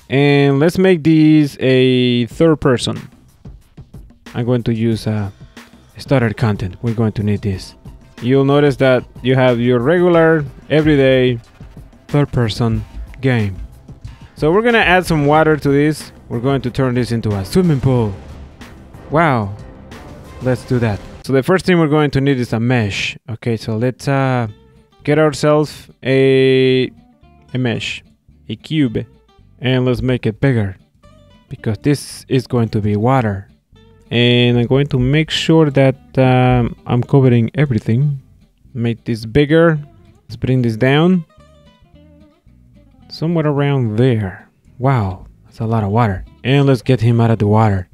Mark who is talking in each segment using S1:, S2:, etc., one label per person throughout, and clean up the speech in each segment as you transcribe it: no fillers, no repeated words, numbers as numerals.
S1: And let's make this a third person. I'm going to use starter content. We're going to need this. You'll notice that you have your regular, everyday, third person game. So we're gonna add some water to this. We're going to turn this into a swimming pool. Wow. Let's do that. So the first thing we're going to need is a mesh. Okay, so let's get ourselves a mesh, a cube, and let's make it bigger because this is going to be water. And I'm going to make sure that I'm covering everything. Make this bigger. Let's bring this down. Somewhere around there. Wow, that's a lot of water. And let's get him out of the water.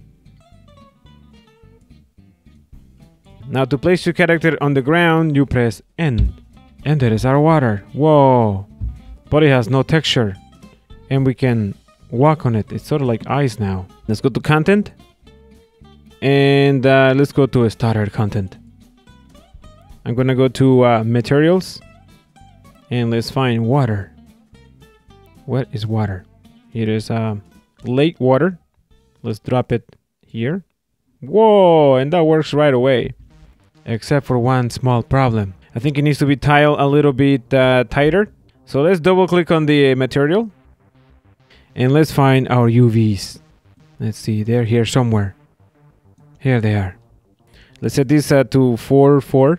S1: Now to place your character on the ground, you press N. And there is our water. Whoa. But it has no texture. And we can walk on it. It's sort of like ice now. Let's go to content. And let's go to starter content. I'm gonna go to materials. And let's find water. What is water? It is lake water. Let's drop it here. Whoa, and that works right away. Except for one small problem. I think it needs to be tiled a little bit tighter. So let's double click on the material. And let's find our UVs. Let's see, they're here somewhere. Here they are. Let's set this to 4.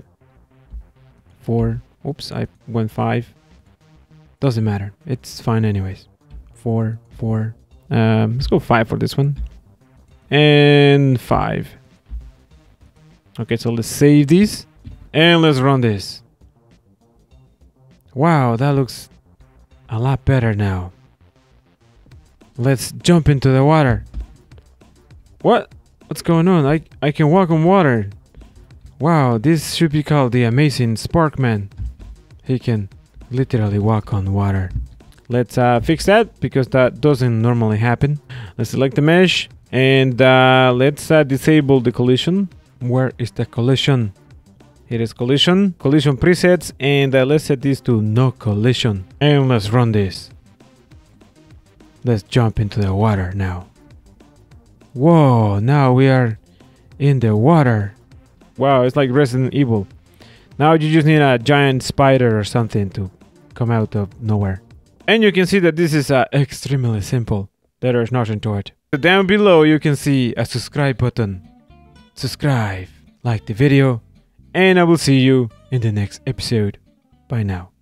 S1: Oops, I went 5. Doesn't matter. It's fine anyways. 4. Let's go 5 for this one. And 5. Okay, so let's save these. And let's run this. Wow, that looks a lot better now. Let's jump into the water. What? What's going on? I can walk on water. Wow, this should be called the Amazing Sparkman. He can literally walk on water. Let's fix that because that doesn't normally happen. Let's select the mesh and let's disable the collision. Where is the collision? Here is collision presets, and let's set this to no collision. And let's run this. Let's jump into the water now. Whoa, now we are in the water. Wow, it's like Resident Evil. Now you just need a giant spider or something to come out of nowhere. And you can see that this is extremely simple. There is nothing to it. Down below you can see a subscribe button. Subscribe, like the video, and I will see you in the next episode. Bye now.